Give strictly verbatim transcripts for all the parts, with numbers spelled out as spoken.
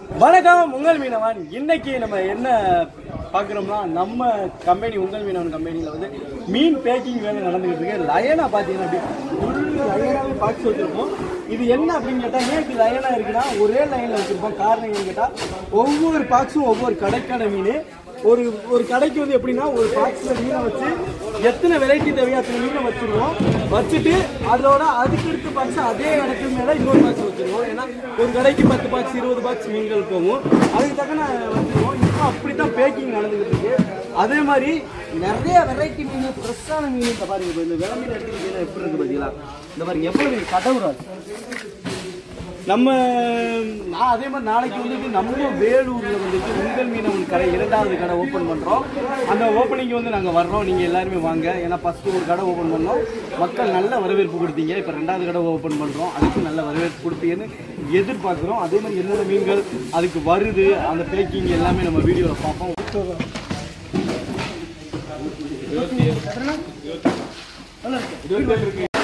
வணக்கம் உங்கள் மீனவன். இன்னைக்கு நம்ம என்ன பார்க்குறோம்னா, நம்ம கம்பெனி உங்கள் மீனவன் கம்பெனியில் வந்து மீன் பேக்கிங் வேலை நடந்துகிட்டு இருக்கு. லயனா பார்த்தீங்கன்னா அப்படி ஃபுல் லயனாகவே பாக்ஸ் வச்சுருப்போம். இது என்ன அப்படின்னு கேட்டால், ஏன் இப்படி லயனாக இருக்குன்னா ஒரே லைனில் வச்சுருப்போம். காரணம் என்னன்னு கேட்டால், ஒவ்வொரு பாக்ஸும் ஒவ்வொரு கடைக்கான மீன். ஒரு ஒரு கடைக்கு வந்து எப்படின்னா, ஒரு பாக்ஸில் மீனை வச்சு எத்தனை வெரைட்டி தேவையோ அத்தனை மீனை வச்சுருவோம். வச்சுட்டு அதோட அதுக்கு அடுத்த பாக்ஸ் அதே இடத்துக்கு மேலே இன்னொரு பாக்ஸ் வச்சுருவோம். ஏன்னா ஒரு கடைக்கு பத்து பாக்ஸ் இருபது பாக்ஸ் மீன்கள் போகும். அதுக்கு தக்கன வச்சுருவோம். இப்போ அப்படி தான் பேக்கிங் நடந்துகிட்டு இருக்கு. அதே மாதிரி நிறைய வெரைட்டி மீன், ஃப்ரெஷ்ஷான மீன். இந்த பாருங்க, இப்போ இந்த விலை மீன் எடுத்துக்கிட்டீங்கன்னா எப்படி இருக்குது பார்த்தீங்களா? இந்த பாருங்க எவ்வளோ மீன் கடவுறாது. நம்ம நான் அதே மாதிரி நாளைக்கு வந்துட்டு நம்ம வேலூரில் வந்துட்டு உங்கள் மீனவன் கடை இரண்டாவது கடை ஓப்பன் பண்ணுறோம். அந்த ஓப்பனிங்கு வந்து நாங்கள் வர்றோம். நீங்கள் எல்லாருமே வாங்க. ஏன்னா ஃபஸ்ட்டு ஒரு கடை ஓப்பன் பண்ணோம், மக்கள் நல்ல வரவேற்பு கொடுத்தீங்க. இப்போ ரெண்டாவது கடை ஓப்பன் பண்ணுறோம், அதுக்கு நல்ல வரவேற்பு கொடுப்பீங்கன்னு எதிர்பார்க்குறோம். அதே மாதிரி என்னென்ன மீன்கள் அதுக்கு வருது, அந்த பேக்கிங் எல்லாமே நம்ம வீடியோவில் பார்ப்போம். இருக்கு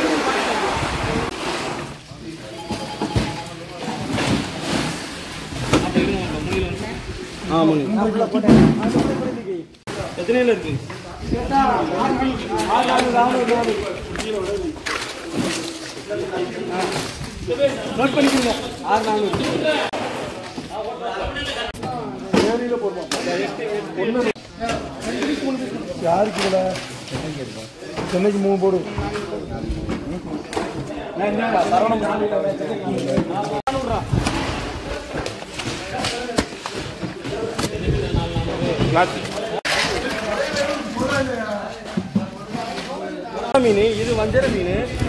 எத்தனையில இருக்கு? நோட் பண்ணிக்கோங்க. ஆறு நானூறு யாருக்கு இல்லை, சென்னைக்கு மூணு போடும். மீன் இது வஞ்சர மீன்.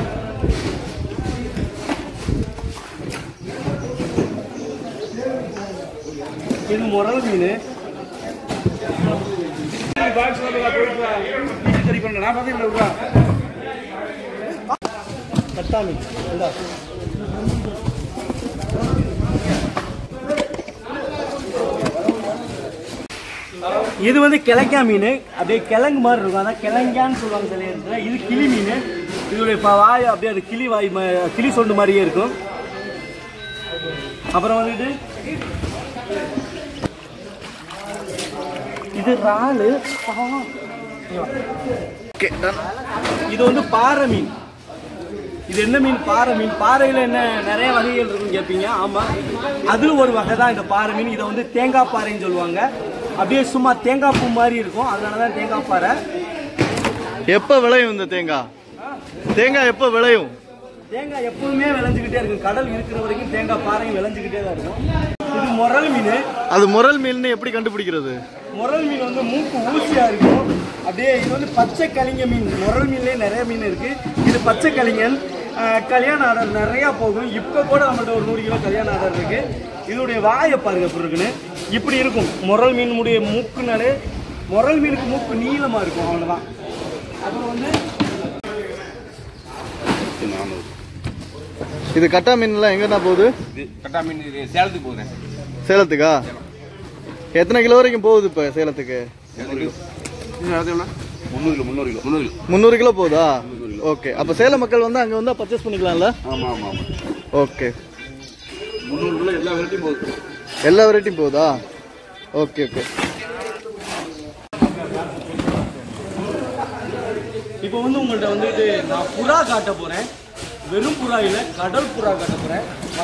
இது முரல் மீன். கட்டா மீன். இது வந்து கிழங்கா மீன். அப்படியே கிழங்கு மாதிரி இருக்கும், அதான் கிழங்கான்னு சொல்லுவாங்க சில இடத்துல. இது கிளி மீன். இதோடைய வாய் அப்படியே அது கிளி வாய், கிளி சொண்டு மாதிரியே இருக்கும். அப்புறம் வந்துட்டு இது இறாலு. இது வந்து பாறை மீன். இது என்ன மீன்? பாறை மீன். பாறையில் என்ன நிறைய வகைகள் இருக்குன்னு கேட்பீங்க. ஆமாம், அதுவும் ஒரு வகை தான் இந்த பாறை மீன். இதை வந்து தேங்காய் பாறைன்னு சொல்லுவாங்க. அப்படியே சும்மா தேங்காய் பூ மாதிரி இருக்கும், அதனால தான் தேங்காய் பாறை. எப்போ விளையும் இந்த தேங்காய்? தேங்காய் எப்போ விளையும்? தேங்காய் எப்பவுமே விளைஞ்சுக்கிட்டே இருக்கும். கடல் இருக்கிற வரைக்கும் தேங்காய் பாறையும் விளைஞ்சுக்கிட்டே தான் இருக்கும். இது முரல் மீன். அது முரல் மீன் எப்படி கண்டுபிடிக்கிறது? முரல் மீன் வந்து மூக்கு ஊசியா இருக்கும். அப்படியே இது வந்து பச்சை கலிங்க மீன். முரல் மீன்லேயே நிறைய மீன் இருக்கு. இது பச்சை கலிங்கன். கல்யாண ஆர்டர் நிறையா போகும். இப்போ கூட நம்மள்ட்ட ஒரு நூறு கிலோ கல்யாண ஆர்டர் இருக்கு. இதோடைய வாயை பாருங்க எப்படி இருக்குன்னு. இப்படி இருக்கும் முரல் மீனுடைய மூக்குனாலே. முரல் மீனுக்கு மூக்கு நீளமாக இருக்கும், அவ்வளோதான். அப்புறம் வந்து இது கட்டா மீன்லாம் எங்கன்னா போகுது? கட்டா மீன் சேலத்துக்கு போகுது. சேலத்துக்கா? எத்தனை கிலோ வரைக்கும் போகுது இப்போ சேலத்துக்கு? முந்நூறு கிலோ முந்நூறு கிலோ முந்நூறு கிலோ முந்நூறு கிலோ போகுதா? ஓகே. அப்போ சேலம் மக்கள் வந்து அங்கே வந்து பர்ச்சேஸ் பண்ணிக்கலாம்ல? ஆமாம் ஆமாம் ஆமாம். ஓகே. முந்நூறு கிலோ எல்லா வெரைட்டியும் போகுது. எல்லா வெரைட்டியும் போகுதா? Okay okay. இப்போ வந்து உங்கள்கிட்ட வந்துட்டு நான் புறா காட்ட போகிறேன். வெறும் புறா இல்லை, கடல் புறா காட்ட போகிறேன்.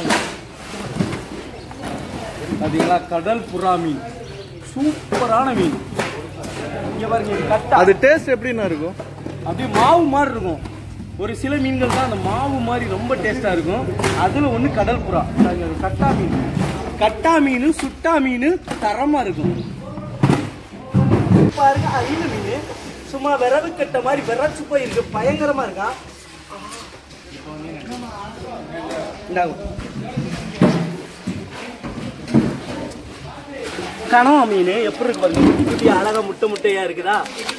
பார்த்தீங்களா, கடல் புறா மீன். சூப்பரான மீன். இங்கே பாருங்க, கட்டா. அது டேஸ்ட் எப்படின்னா இருக்கும்? அப்படியே மாவு மாதிரி இருக்கும். ஒரு சில மீன்கள் தான் அந்த மாவு மாதிரி ரொம்ப டேஸ்ட்டாக இருக்கும். அதில் ஒன்று கடல் புறா. கட்டா மீன். கட்டா மீன், சுட்டா மீன் தரமாக இருக்கும். பாருங்க, அயில மீன் சும்மா விரவு கட்ட மாதிரி விரச்சு போய் இருக்கு, பயங்கரமா இருக்கா. கனவா மீன் எப்படி இருக்கு பாருங்க, குட்டி அழகா முட்டை முட்டையா இருக்குதா.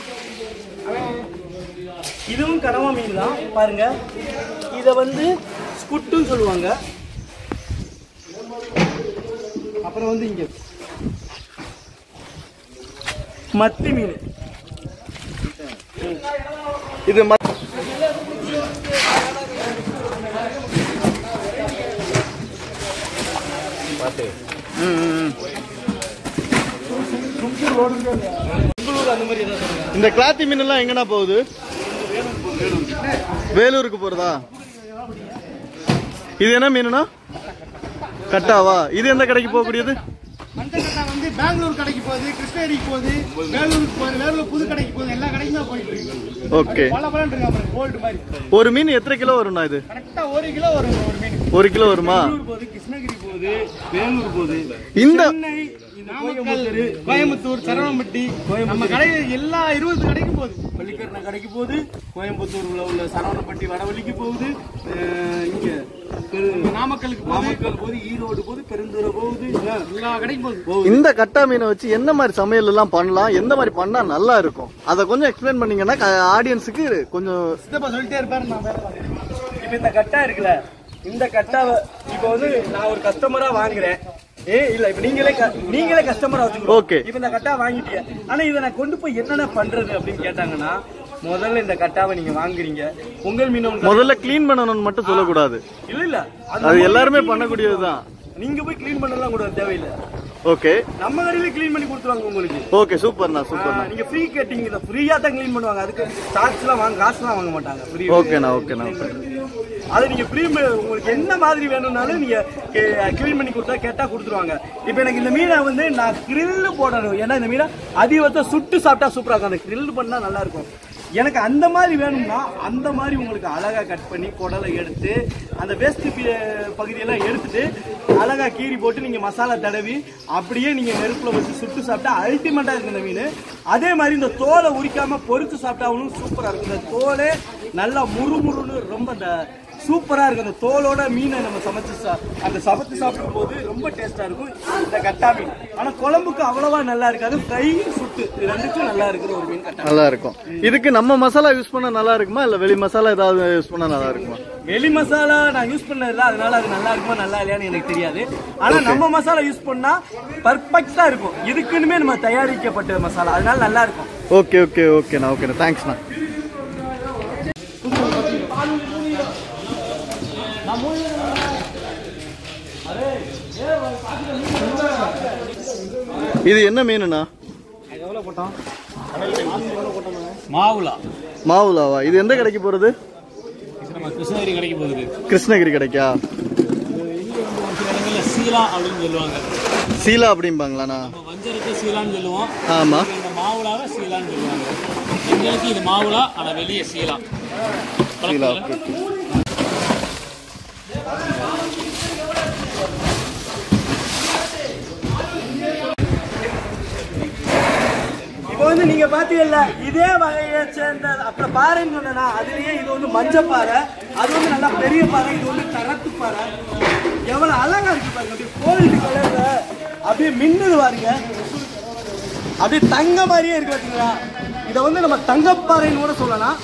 இதுவும் கனவா மீன் தான் பாருங்க. இத வந்து ஸ்குட்டுன்னு சொல்லுவாங்க. அப்புறம் வந்து இங்க மத்தி மீன். இது ம், ம். பெங்களூர் அந்த மாதிரி ஏதாவது சொல்லுங்க. இந்த கிளாத்தி மீன் எல்லாம் எங்கண்ணா போகுது? வேலூருக்கு போறதா? இது என்ன மீனுனா? கட்டாவா? இது எந்த கடைக்கு போகக்கூடியது? அந்த கட்டா வந்து பெங்களூர் கடைக்கு போகுது, கிருஷ்ணகிரிக்கு போகுது, வேலூருக்கு போகுது, வேலூர் புது கடைக்கு போகுது, எல்லா கடைக்கும் தான் போயிட்டு இருக்கு. ஓகே. பல பலன் இருக்கு அப்புறம் கோல்டு மாதிரி. ஒரு மீன் எத்தனை கிலோ வரும்ண்ணா இது? கரெக்டா ஒரு கிலோ வரும் ஒரு மீன். ஒரு கிலோ வருமா? பெங்களூர் போகுது, கிருஷ்ணகிரி போகுது, வேலூர் போகுது, இந்த சென்னை, இந்த நாமக்கல், கோயம்புத்தூர், கோயம்புத்தூர், சரவணம்பட்டி, நம்ம கடையில எல்லா இருபது கடைக்கும் போகுது. பள்ளிக்கரணை கடைக்கு போகுது, கோயம்புத்தூர்ல உள்ள சரவணப்பட்டி வடவள்ளிக்கு போகுது, அஹ் இங்க பெரு- நாமக்கலுக்கு போகுது, நாமக்கல் போகுது, ஈரோடு போகுது, பெருந்துறை போகுது, எல்லா கடைக்கும் போகுது. இந்த கட்டா மீனை வச்சு என்ன மாதிரி சமையல் எல்லாம் பண்ணலாம், எந்த மாதிரி பண்ணா நல்லா இருக்கும், அதை கொஞ்சம் எக்ஸ்பிளைன் பண்ணீங்கன்னா ஆடியன்ஸுக்கு கொஞ்சம். சித்தப்பா சொல்லிட்டே இருப்பாரு, நான் வேலை பார்க்கிறேன். இப்ப இந்த கட்டா இருக்குல்ல, இந்த கட்டாவை இப்ப வந்து நான் ஒரு கஸ்டமரா வாங்குறேன். ஏ இல்ல இப்ப நீங்களே க- நீங்களே கஸ்டமரா வச்சுக்கோ. Okay. இப்ப இந்த கட்டா வாங்கிட்டீங்க, ஆனா இதை நான் கொண்டு போய் என்னென்ன பண்றது அப்படின்னு கேட்டாங்கன்னா, முதல்ல இந்த கட்டாவை நீங்க வாங்குறீங்க, உங்கள் மீன் முதல்ல கிளீன் பண்ணணும்னு மட்டும் சொல்லக்கூடாது. இல்ல இல்ல அது எல்லாருமே பண்ணக்கூடியதுதான். நீங்க போய் கிளீன் பண்ணலாம் கூட தேவையில்லை, ஓகே நம்ம கடையில கிளீன் பண்ணி கொடுத்துருவாங்க உங்களுக்கு. ஓகே சூப்பர்ண்ணா சூப்பர்ண்ணா. ஆ, நீங்க ஃப்ரீ கேட்டிங் இல்ல, ஃப்ரீயா தான் கிளீன் பண்ணுவாங்க. அதுக்கு சார்ஜ் எல்லாம் வாங்க, காசு எல்லாம் வாங்க மாட்டாங்க. ஃப்ரீ. ஓகேண்ணா ஓகேண்ணா ஓகே. அது நீங்க ஃப்ரீ, உங்களுக்கு என்ன மாதிரி வேணும்னாலும் நீங்க கிளீன் பண்ணி கொடுத்தா கேட்டா கொடுத்துருவாங்க. இப்போ எனக்கு இந்த மீனை வந்து நான் கிரில் போடணும், ஏன்னா இந்த மீனை அதிகத்தை சுட்டு சாப்பிட்டா சூப்பரா இருக்கும். அந்த கிரில் பண்ணா நல்லா இருக்கும். எனக்கு அந்த மாதிரி வேணும்னா அந்த மாதிரி உங்களுக்கு அழகா கட் பண்ணி குடலை எடுத்து அந்த வேஸ்ட் பகுதியெல்லாம் எடுத்துட்டு அழகா கீரி போட்டு நீங்க மசாலா தடவி அப்படியே நீங்க நெருப்புல வச்சு சுட்டு சாப்பிட்டா அல்டிமேட்டா இருக்கு இந்த மீன். அதே மாதிரி இந்த தோலை உரிக்காம பொரிச்சு சாப்பிட்டாவும் சூப்பரா இருக்கும். இந்த தோலே நல்லா முறுமுறுன்னு ரொம்ப இந்த சூப்பரா இருக்கும். அந்த தோலோட மீனை நம்ம சமைச்சு சா- அந்த சமைச்சு சாப்பிடும் போது ரொம்ப டேஸ்டா இருக்கும் இந்த கட்டா மீன். ஆனா குழம்புக்கு அவ்வளவா நல்லா இருக்காது, ஃப்ரை சுட்டு இது ரெண்டுக்கும் நல்லா இருக்கிற ஒரு மீன் கட்டா. நல்லா இருக்கும். இதுக்கு நம்ம மசாலா யூஸ் பண்ணா நல்லா இருக்குமா, இல்ல வெளி மசாலா ஏதாவது யூஸ் பண்ணா நல்லா இருக்குமா? வெளி மசாலா நான் யூஸ் பண்ணதில்ல, அதனால அது நல்லா இருக்குமா நல்லா இல்லையான்னு எனக்கு தெரியாது. ஆனா நம்ம மசாலா யூஸ் பண்ணா பர்ஃபெக்டா இருக்கும். இதுக்குன்னுமே நம்ம தயாரிக்கப்பட்ட மசாலா, அதனால நல்லா இருக்கும். ஓகே ஓகே ஓகேண்ணா ஓகேண்ணா தேங்க்ஸ்ண்ணா. இது என்ன மீனுண்ணா? மாவுலா மாவுலாவா? இது எந்த கடைக்கு போறது? நம்ம கிருஷ்ணகிரி கடைக்கு போகுது. கிருஷ்ணகிரி கடைக்கா? ஒரு சில இடங்கள்ல சீலா அப்படின்னு சொல்லுவாங்க. சீலா அப்படிம்பாங்களாண்ணா? நம்ம வஞ்சரத்தை சீலான்னு சொல்லுவோம். ஆமா. இந்த மாவுலாவை சீலான்னு சொல்லுவாங்க. எங்களுக்கு இது மாவுலா, ஆனா வெளியே சீலா. சீலா. இப்போ வந்து நீங்க பாத்தீங்கல்ல, இதே வகையை சேர்ந்த அப்புறம் பாறைன்னு சொன்னா அதுலயே இது வந்து மஞ்சள் பாறை, அது வந்து நல்லா பெரிய பாறை, இது வந்து தரத்து பாறை. எவ்வளவு அழகா இருக்கு பாருங்க, அப்படியே கோல்டு கலர்ல அப்படியே மின்னுது பாருங்க, அப்படியே தங்க மாதிரியே இருக்கு பாத்தீங்களா. இதை வந்து நம்ம தங்கப்பாறைன்னு கூட சொல்லலாம்.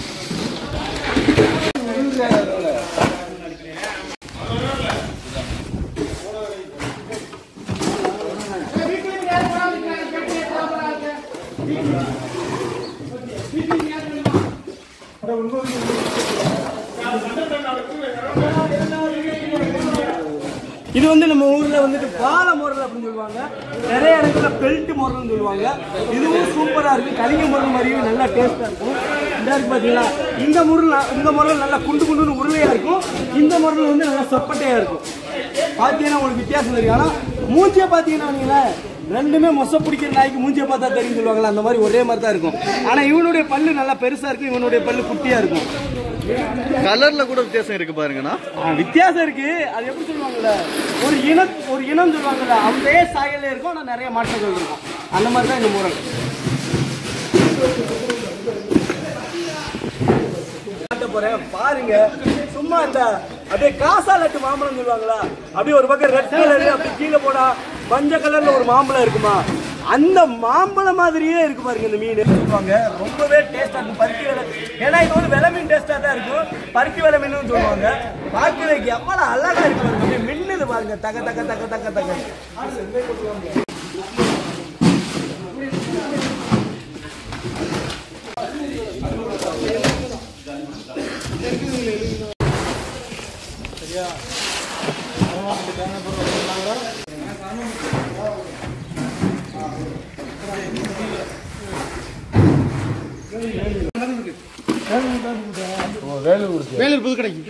இது வந்து நம்ம ஊர்ல வந்துட்டு பால முரல் அப்படின்னு சொல்லுவாங்க, நிறைய இடத்துல பெல்ட் முரல்னு சொல்லுவாங்க. இதுவும் சூப்பரா இருக்கு, கலிங்க முரல் மாதிரியும் நல்லா டேஸ்டா இருக்கும். இந்த இருக்கு பாத்தீங்களா, இந்த முரல் இந்த முரல் நல்லா குண்டு குண்டுன்னு உருளையா இருக்கும், இந்த முரல் வந்து நல்லா சொப்பட்டையா இருக்கும். பாத்தீங்கன்னா உங்களுக்கு வித்தியாசம் தெரியும். ஆனா மூஞ்சியை பாத்தீங்கன்னா நீங்களே ரெண்டுமே மொச பிடிக்கிற நாய்க்கு மூஞ்சியை பார்த்தா தெரியும் சொல்லுவாங்களா, அந்த மாதிரி ஒரே மாதிரி தான் இருக்கும். ஆனா இவனுடைய பல்லு நல்லா பெருசா இருக்கும், இவனுடைய பல்லு குட்டியா இருக்கும். கலர்ல கூட வித்தியாசம் இருக்கு பாருங்கண்ணா. ஆ, வித்தியாசம் இருக்கு. அது எப்படி சொல்லுவாங்கல்ல, ஒரு இன ஒரு இனம் சொல்லுவாங்கல்ல, அதே சாயல்ல இருக்கும், ஆனா நிறைய மாற்றங்கள் இருக்கும். அந்த மாதிரி தான் இந்த முரல். போறேன் பாருங்க, சும்மா இந்த அப்படியே காசா லட்டு மாம்பழம் சொல்லுவாங்களா, அப்படியே ஒரு பக்கம் ரெட் கலர், அப்படி கீழே போனா மஞ்சள் கலர்ல ஒரு மாம்பழம் இருக்குமா, அந்த மாம்பழம் மாதிரியே இருக்கு பாருங்க இந்த மீன். சொல்லுவாங்க ரொம்பவே டேஸ்டா இருக்கும். பருத்தி வேலை, ஏன்னா இது வந்து வெலை மீன் டேஸ்டா தான் இருக்கும். பருத்தி வேலை மீன் சொல்லுவாங்க. பார்க்கறதுக்கு எவ்வளவு அழகா இருக்கு பாருங்க, அப்படியே மின்னுது பாருங்க, தக தக தக தக தக. சரியா வேலூர் புது கடைக்கு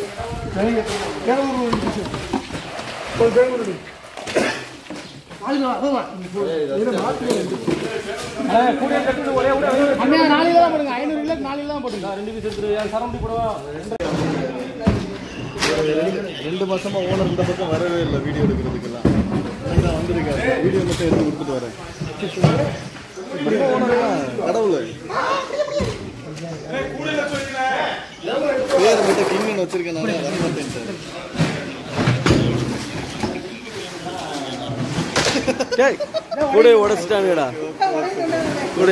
நாளைக்கு தான் போடுங்க ஐநூறு கிலோ நாளைக்கு தான் போடுங்க ரெண்டு பீஸ் எடுத்துரு சரௌண்டி போடுவா ரெண்டு மாசமா ஓனர் இந்த பக்கம் வரவே இல்லை வீடியோ எடுக்கிறதுக்கெல்லாம் நான் வந்திருக்காரு வீடியோ மட்டும் எடுத்து கொடுத்துட்டு வரேன் கடவுள் பேர் மட்டும் கிங்னு வச்சிருக்கேன் நான் வர மாட்டேன் கூட உடச்சிட்டாங்கடா கூட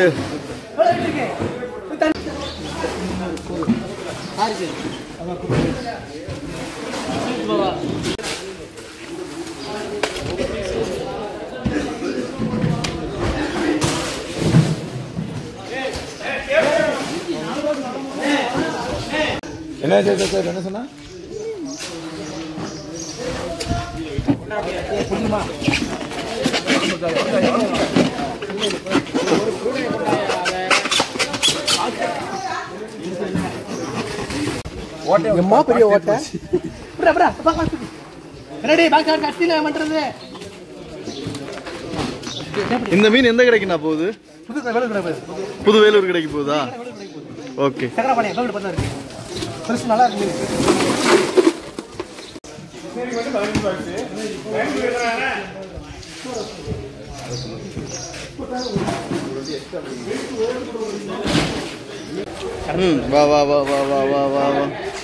என்ன சார் என்ன சொன்னா எம்மா பெரிய ஓட்டை பண்றது இந்த மீன் எந்த கடைக்கு நான் போகுது புது வேலூர் கடைக்கு போகுதா ஓகே நல்லா இருக்கு ம் வா வா வா வா வா வா வா வா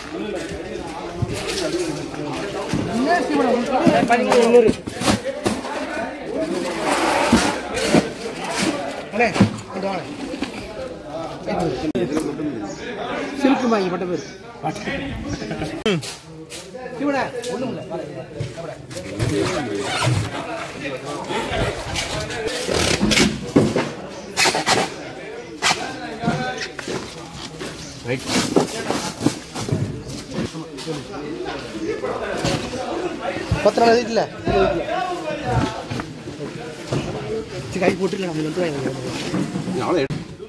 சில்க் வாங்கி பட்ட பேர் ஒண்ணும் இல்லை பத்து நாள் வீட்டில் கை போட்டு நம்ம வந்து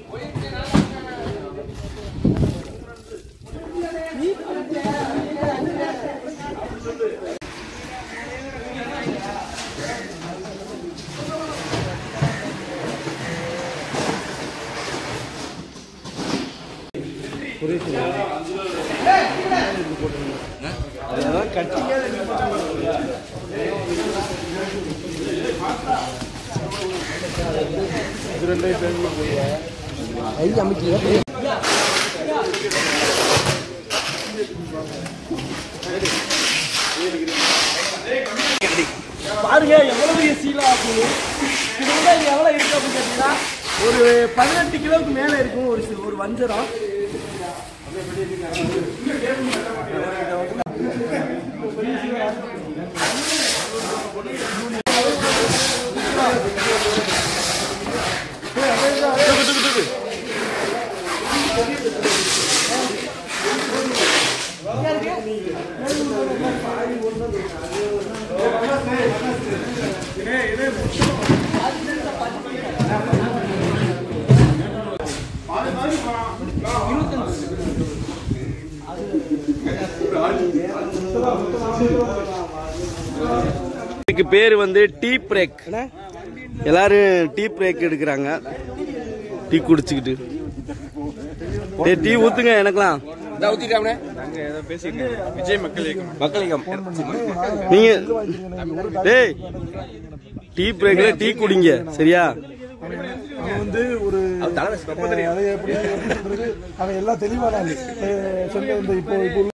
பாருங்க எவ்வளவு பெரிய சீலா ஆகுது. இது வந்து இங்க எவ்வளவு இருக்கு அப்படின்னு கேட்டீங்கன்னா ஒரு பதினெட்டு கிலோவுக்கு மேல இருக்கும் ஒரு சி- ஒரு வஞ்சரம். இதுக்கு பேர் வந்து டீ பிரேக். எல்லாரும் டீ பிரேக் எடுக்கிறாங்க, டீ குடிச்சுக்கிட்டு. டேய் டீ ஊத்துங்க எனக்குலாம். விஜய் மக்கள் மக்கள் நீங்க டேய் டீ பிரேக்ல டீ குடிங்க சரியா? வந்து ஒரு அதை எப்படி அவன் எல்லாம் தெளிவான சொல்லி இப்போ இப்போ